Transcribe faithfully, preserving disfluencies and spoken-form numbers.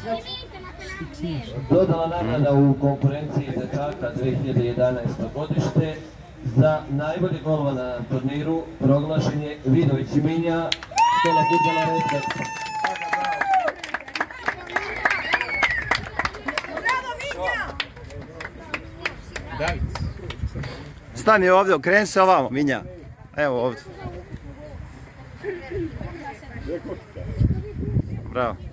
Dodala nagrada u konkurenciji dečaka dve hiljade jedanaeste. godište. Za najbolji golman na turniru proglašen je Vidović Minja, škola fudbala Respekt. Stani ovdje, okreni se ovamo, Minja. Evo ovdje. Bravo.